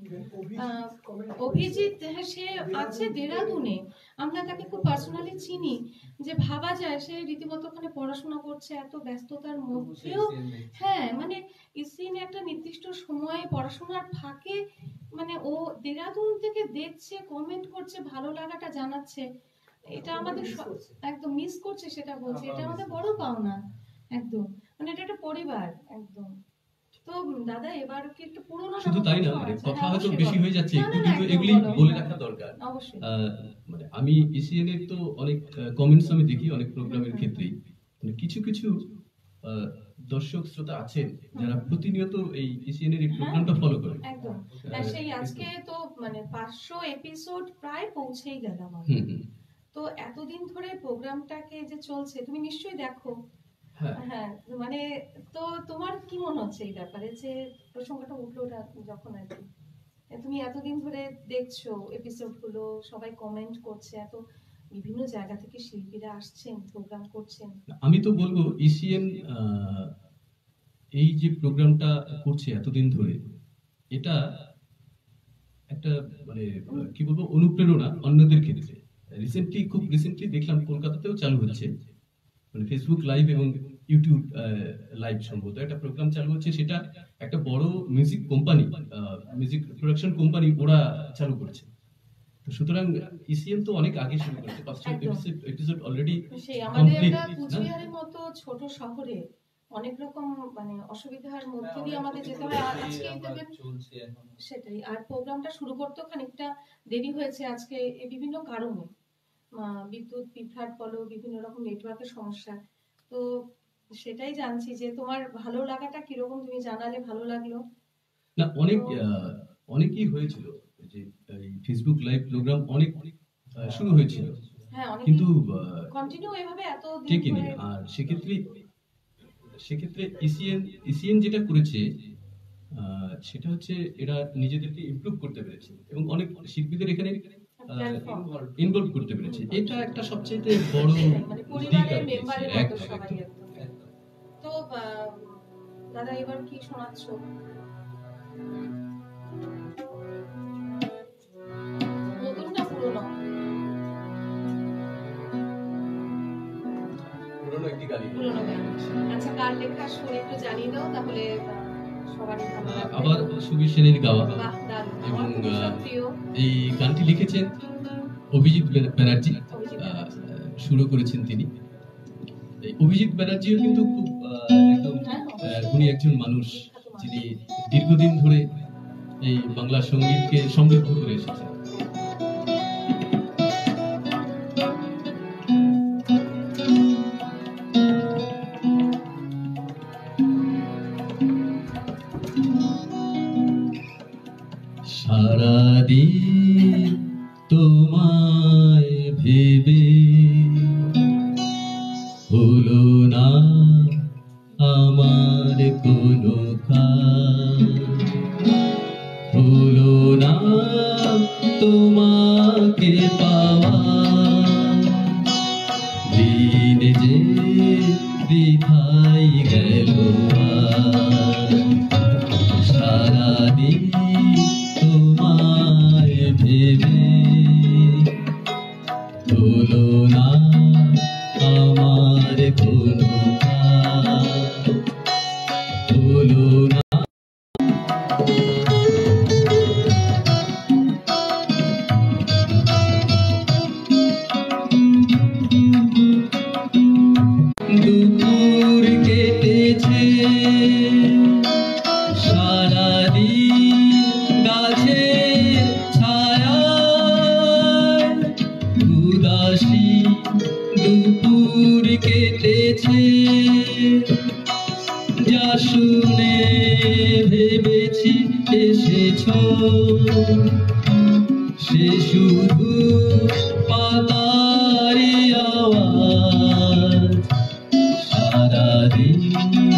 অভিজিৎ, হ্যাঁ, সে আছে দেরাদুনে, আমরা তাকে খুব পার্সোনালি চিনি। যে ভাবা যায় সে রীতিমতো ওখানে পড়াশোনা করছে এত ব্যস্ততার মধ্যেও। হ্যাঁ, মানে ইসিএনে একটা নির্দিষ্ট সময়ে পড়াশোনার ফাঁকে মানে ও দেরাদুন থেকে দেখছে, কমেন্ট করছে, ভালো লাগাটা জানাচ্ছে। এটা আমাদের একদম মিস করছে, সেটা বলছে, এটা আমাদের বড় পাওনা। একদম, মানে এটা একটা পরিবার একদম। তো দাদা, এবার কি একটু পুরোনো
শুধু তাই না, মানে কথা হয়তো বেশি হয়ে যাচ্ছে একটু, কিন্তু এগুলি বলে রাখা দরকার।
অবশ্যই।
মানে আমি ইসিএন এর তো অনেক কমেন্টস আমি দেখি অনেক প্রোগ্রামের ক্ষেত্রেই, মানে কিছু কিছু দর্শক শ্রোতা আছেন যারা প্রতিনিয়ত এই ইসিএন এর এই প্রোগ্রামটা ফলো করে।
একদম, সেই আজকে তো মানে 500 এপিসোড প্রায় পৌঁছেই গেলাম। তো এতদিন ধরে প্রোগ্রামটাকে যে চলছে, তুমি নিশ্চয়ই দেখো। হ্যাঁ, মানে তো তোমার কি মনে হচ্ছে এই ব্যাপারে, যে প্রসঙ্গটা উঠলো যখন আর কি, তুমি এতদিন ধরে দেখছো এপিসোড গুলো, সবাই কমেন্ট করছে, এত বিভিন্ন জায়গা থেকে শিল্পীরা আসছেন, প্রোগ্রাম করছেন।
আমি তো বলবো ইসিএন এই যে প্রোগ্রামটা করছে এতদিন ধরে, এটা একটা মানে কি বলবো, অনুপ্রেরণা অন্যদের ক্ষেত্রে। খুব রিসেন্টলি দেখলাম কলকাতাতেও চালু হচ্ছে, মানে ফেসবুক লাইভ এবং ইউটিউব লাইভ সম্ভবত একটা প্রোগ্রাম চালু হচ্ছে, সেটা একটা বড় music company, music production company, ওরা চালু করছে। তো সুতরাং ইসিএম তো অনেক আগে শুরু করেছে, 5টা এপিসোড অলরেডি কমপ্লিট।
আমাদের কুচবিহারের মতো ছোট শহরে অনেক রকম মানে অসুবিধার মধ্যে দিয়ে আমাদের যেতে হয়। আজকে চলছে এখন সেটাই, আর প্রোগ্রামটা শুরু করতে খানিকটা দেরি হয়েছে আজকে বিভিন্ন কারণে, বিদ্যুৎ বিভ্রাট বলো, বিভিন্ন রকম নেটওয়ার্কের সমস্যা। তো সেটাই জানছি যে তোমার ভালো লাগাটা কিরকম, তুমি জানালে ভালো লাগলো।
না, অনেকই হয়েছিল যে এই ফেসবুক লাইভ প্রোগ্রাম অনেক শুরু হয়েছিল,
হ্যাঁ,
কিন্তু
কন্টিনিউ এভাবে এত দিন
ঠিকই
ধরে।
নেই। আর সেক্ষেত্রে ইসিএন যেটা করেছে, সেটা হচ্ছে এরা নিজেদেরকে ইমপ্রুভ করতে পেরেছে এবং অনেক শিল্পীদের এখানে ইনভলভ করতে পেরেছে। এটা একটা সবচেয়ে বড়
মানে
দিক
পরিবারের
আর কি।
মেম্বারের মতো সবাই একদম। তো দাদা, এবার কি শোনাচ্ছ? নতুন না পুরনো?
পুরনো একটি গান।
পুরনো গান। আচ্ছা, কার লেখা শুনে একটু জানিয়ে দাও, তাহলে সবারই ভালো লাগবে।
আবার সুবীর সেনের গাওয়া,
বাহ, দারুণ।
এবং
প্রিয়।
এই গানটি লিখেছেন অভিজিৎ ব্যানার্জি, শুরু করেছেন তিনি। এই অভিজিৎ ব্যানার্জিও কিন্তু খুব একদম গুণী একজন মানুষ, যিনি দীর্ঘদিন ধরে এই বাংলা সঙ্গীতকে সমৃদ্ধ করে এসেছেন। ভেবে হলো না আমার কোনো কাজ, হলো না তোমাকে পাওয়া, দিন যে বৃথাই গেল আজ। সারাদিন তোমায় ভেবে হলো না আমার কোনো কাজ, হলো না। দুপুর কেটেছে সারাদিন গাছের ছায়ায়, উদাসী দুপুর কেটেছে, যা শুনে ভেবেছি এসেছো, সে শুধু পাতারি আওয়াজ। সারাদিন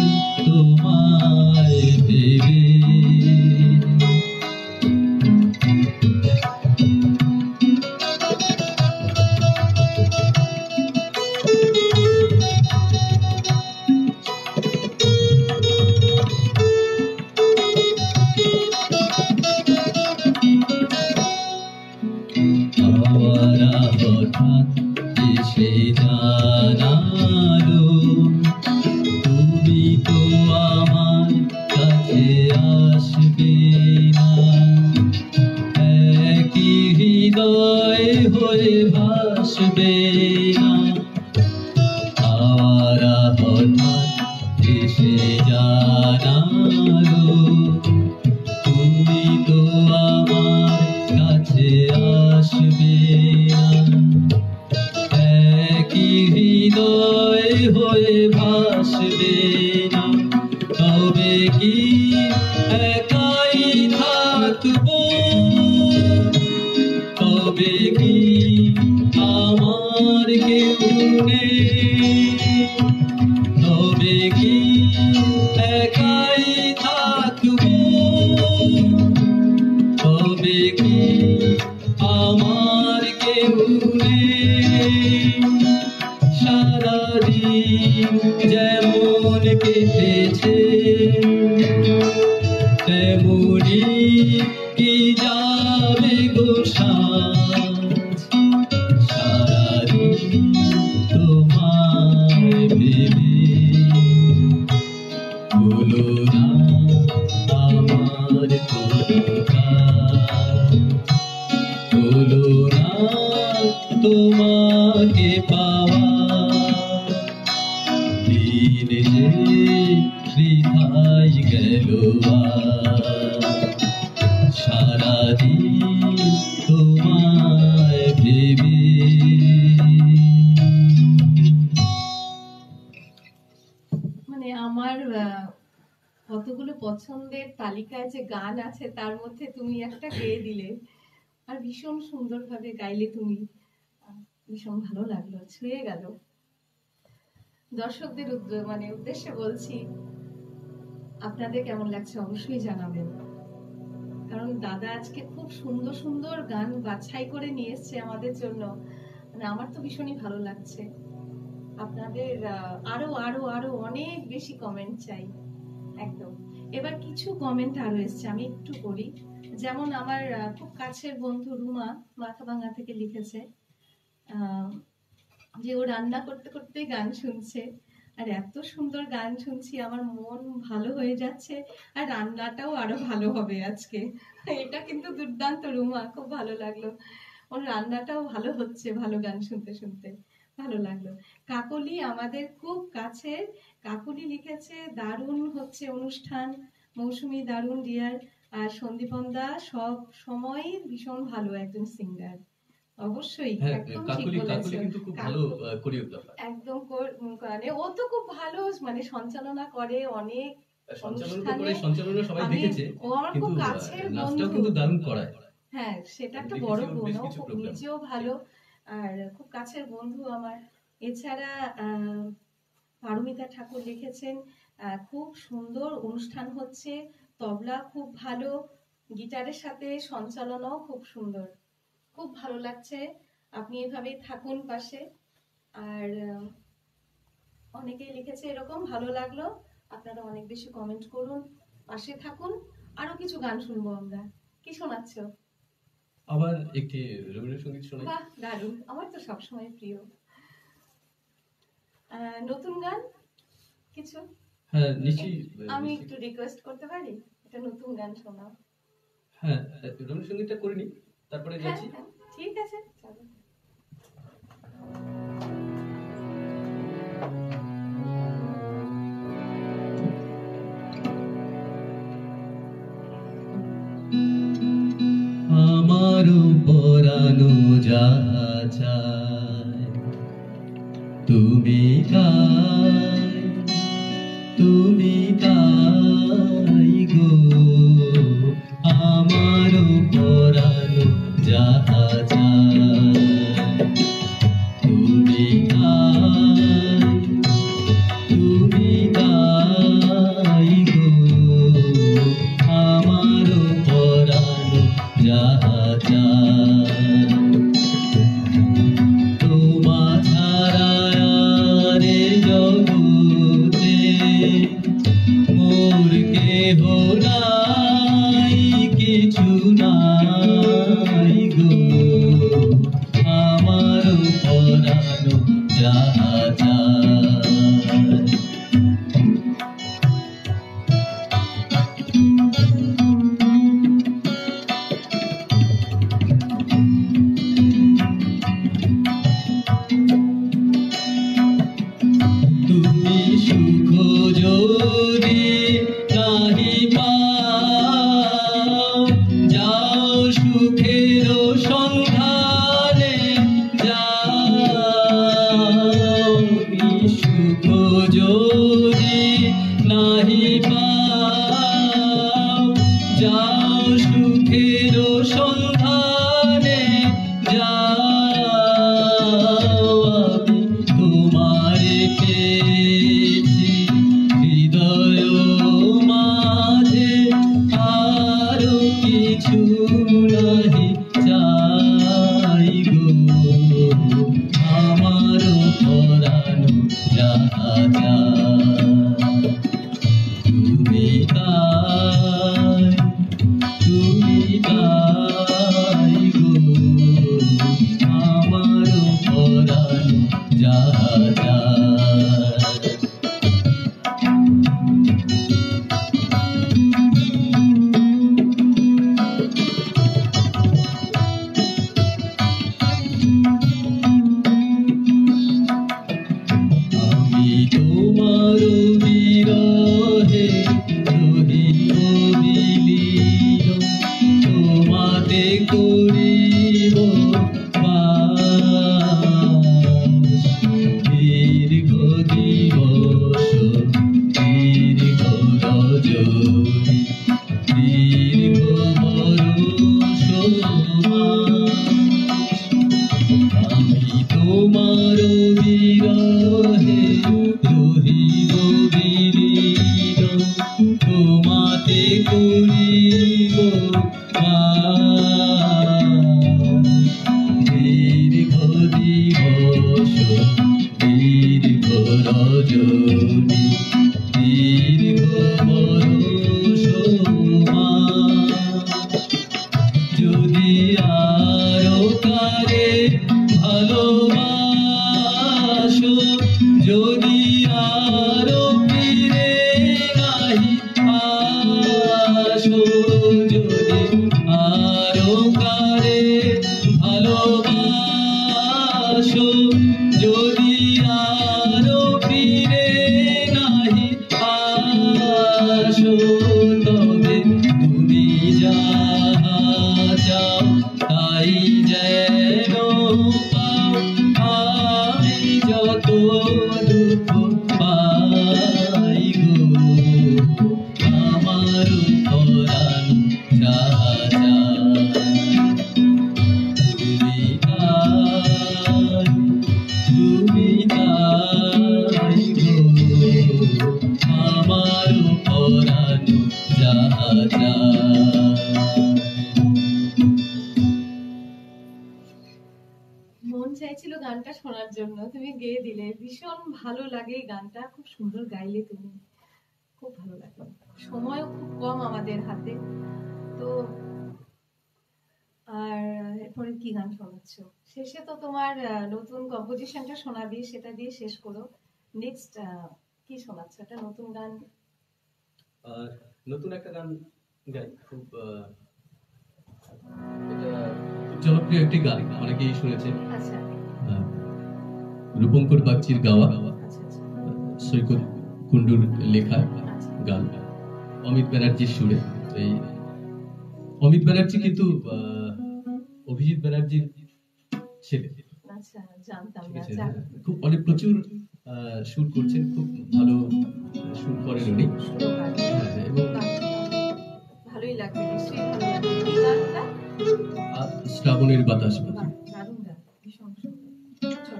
তোমায় ভেবে আওয়ারা হঠাৎ এসে জানালো, তুমি তো আমার কাছে আসবে না, একই হৃদয় হয়ে ভাসবে না। আওয়ারা হঠাৎ এসে জানালো, তুমি তো আমার কাছে আসবে না, একই হৃদয় হয়ে ভাসবে না। তবে কি একাই থাকবো, তবে কি আমার কেউ নেই, তবে কি একাই থাকবো, তবে কি আমার কেউ নেই। সারাদিন যেমন কেটেছে তেমনি কি যাবে গো সাজ। সারাদিন তোমায় ভেবে হলো না আমার কোনো কাজ, হলো না তোমাকে পাওয়া, দিন যে বৃথাই গেল আজ। সারাদিন তোমায় ভেবে।
মানে আমার কতগুলো পছন্দের তালিকায় যে গান আছে তার মধ্যে তুমি একটা গেয়ে দিলে, আর ভীষণ সুন্দরভাবে গাইলে তুমি। ভীষণ ভালো লাগলো, ছুঁয়ে গেল। দর্শকদের উদ্দেশ্যে বলছি, আপনাদের কেমন লাগছে অবশ্যই জানাবেন, কারণ দাদা আজকে খুব সুন্দর সুন্দর গান বাছাই করে নিয়ে এসছে আমাদের জন্য। মানে আমার তো ভীষণই ভালো লাগছে। আপনাদের আরো আরো আরো অনেক বেশি কমেন্ট চাই একদম। এবার কিছু কমেন্ট আরো এসছে, আমি একটু করি। যেমন আমার খুব কাছের বন্ধু রুমা মাথাভাঙা থেকে লিখেছে যে ও রান্না করতে করতে গান শুনছে, আর এত সুন্দর গান শুনছি, আমার মন ভালো হয়ে যাচ্ছে, আর রান্নাটাও আরো ভালো হবে আজকে। এটা কিন্তু দুর্দান্ত রুমা, খুব ভালো লাগলো। ওর রান্নাটাও ভালো হচ্ছে, ভালো গান শুনতে শুনতে ভালো লাগলো। কাকলি আমাদের খুব কাছের, কাকলি লিখেছে দারুণ হচ্ছে অনুষ্ঠান, মৌসুমী দারুণ ডিয়ার, আর সন্দীপন দা সব সময় ভীষণ ভালো একজন সিঙ্গার। অবশ্যই একদম ঠিক বলেছেন,
কিন্তু খুব ভালো কোরিওগ্রাফার
একদম মানে ও তো খুব ভালো মানে সঞ্চালনা করে, অনেক
সঞ্চালনা সবাই দেখেছে,
ও আমার খুব কাছের বন্ধু,
নাচটাও কিন্তু দারুণ করায়।
হ্যাঁ সেটা একটা বড় গুণ, ও নিজেও ভালো আর খুব কাছের বন্ধু আমার। এছাড়া পারমিতা ঠাকুর লিখেছেন, খুব সুন্দর অনুষ্ঠান হচ্ছে, তবলা খুব ভালো, গিটারের সাথে সঞ্চালনও খুব সুন্দর, খুব ভালো লাগছে, আপনি এভাবেই থাকুন পাশে। আর অনেকেই লিখেছে এরকম, ভালো লাগলো, আপনারা অনেক বেশি কমেন্ট করুন, পাশে থাকুন, আরো কিছু গান শুনবো আমরা। কি শোনাচ্ছ?
আবার একটি রবীন্দ্রসঙ্গীত শোনাই।
বাহ, দারুণ, আমার তো সবসময় প্রিয়। নতুন গান কিছু?
হ্যাঁ নিশ্চয়ই।
আমি একটু রিকোয়েস্ট করতে পারি, এটা নতুন গান শোনাও।
হ্যাঁ, রবীন্দ্রসঙ্গীতটা করে নি, তারপরে
হ্যাঁ
যাচ্ছি।
হ্যাঁ, ঠিক আছে, চলো।
আমারও পরানো যাহা চায়, তুমি তাই, তুমি তাই গো। আমারও পরানো যাহা চায়, তুমি তাই, তুমি তাই গো। আমারও পরানো যাহা চায়, তোমা ছাড়া আর এ জগতে মোর কেহ নাই, কিছু নাই গো। আমারও পরানো যাহা চায়। তুমি সুখ যদি নাহি পাও, যাও সুখের সন্ধানে যাও। সুখ যদি নাহি পাও, যাও সুখের সন্ধানে যাও। আমি তোমারে পেয়েছি হৃদয় মাঝে, আরো কিছু নাহি চাই গো। আমারও পরানো যাহা চায়, তুমি তাই, তুমি তাই গো। আমারও পরানো যাহা চায়। আমি তোমার বিরহে রহিব বিলীন, তোমাতে করিব বাস। দীর্ঘ দিবস দীর্ঘ রজনী, দীর্ঘ বরষ মাস। আমি তোমার বিরহে রহিব বিলীন, তোমাতে করিব বাস। দীর্ঘ দিবস দীর্ঘ রজনী, দীর্ঘ বরষ মাস। যদি আরো কারে ভালোবাসো, যদি আরো ফিরে নাহি আসো, যদি আরো কারে ভালোবাসো, যদি আরো ফিরে নাহি আসো, তবে তুমি যাহা চাও তাই যেন পাও। আমি যত দুঃখ পাই গো, আমারও পরানো যাহা চায়, তুমি তাই,
গানটা শোনার জন্য। তুমি গেয়ে দিলে, ভীষণ ভালো লাগে এই গানটা, খুব সুন্দর গাইলে তুমি, খুব ভালো লাগে। সময়ও খুব কম আমাদের হাতে, তো আর এরপরে কি গান শোনাচ্ছ? শেষে তো তোমার নতুন কম্পোজিশনটা শোনাবি, সেটা দিয়ে শেষ করো। নেক্সট কি শোনাচ্ছ? একটা নতুন গান?
নতুন একটা গান গাই, খুব এটা জনপ্রিয় একটি গান, অনেকেই শুনেছেন।
আচ্ছা
রূপঙ্কর বাগচির গাওয়া,
আচ্ছা আচ্ছা
সৈকত কুণ্ডুর লেখা
আচ্ছা।
গান, অমিত ব্যানার্জির সুরে। এই অমিত ব্যানার্জি কিন্তু অভিজিৎ ব্যানার্জির ছেলে।
আচ্ছা, জানতাম
ঠিক
না।
আছে, খুব অনেক প্রচুর সুর করছেন, খুব ভালো সুর করেন উনি। এবং
ভালোই লাগবে, নিশ্চয়ই ভালো লাগবে। এই গানটা
শ্রাবণের বাতাস।
বাহ, দারুণ গান, ভীষণ সুন্দর। চল।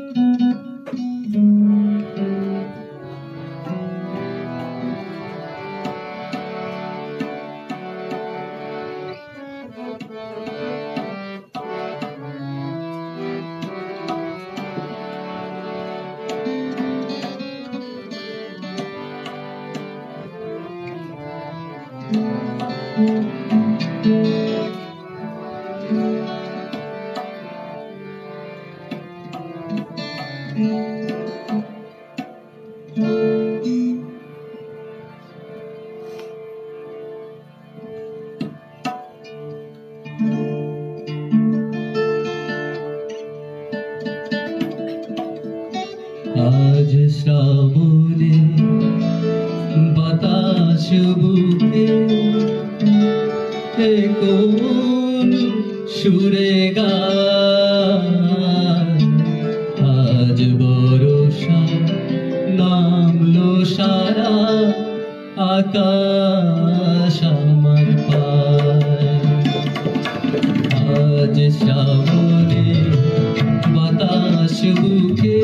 আজ শ্রাবণে বাতাস বুকে কোন সুরে গায়, আজ বর্ষা নামলো সারা আকাশ আমার পায়। আজ শ্রাবণে বাতাস বুকে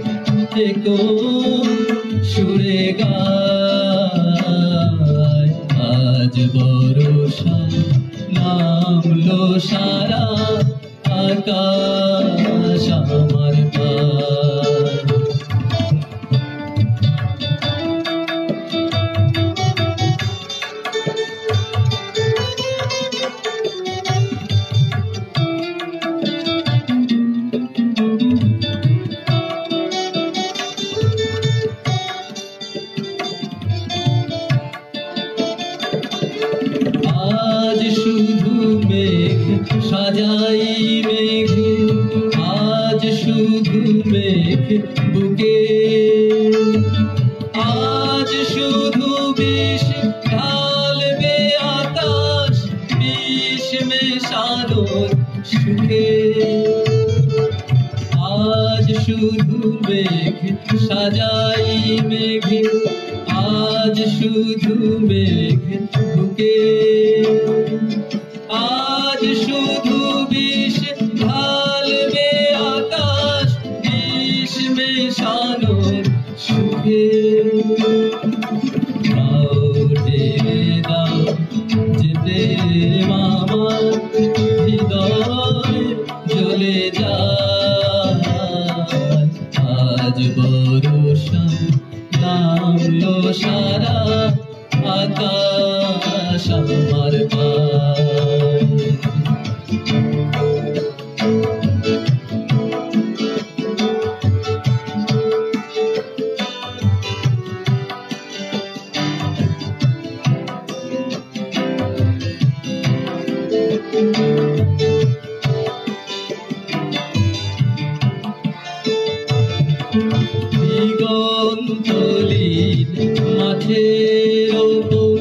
কোন সুরে গায়, আজ বর্ষা নামলো সারা আকাশ আমার পায়। আজ শুধু মেঘ সাজাই মেঘ, আজ শুধু মেঘ বুকে, আজ শুধু বিষ ঢালবে আকাশ বিষ মেশানোর সুখে। আজ শুধু মেঘ সাজাই মেঘ, আজ শুধু মেঘ বুকে, আজ শুধু বিষ ঢালবে আকাশ বিষ মেশানোর সুখে। দাও ঢেলে দাও যেতে মামা, হৃদয় জ্বলে যায়, আজ বর্ষা নামলো সারা আকাশ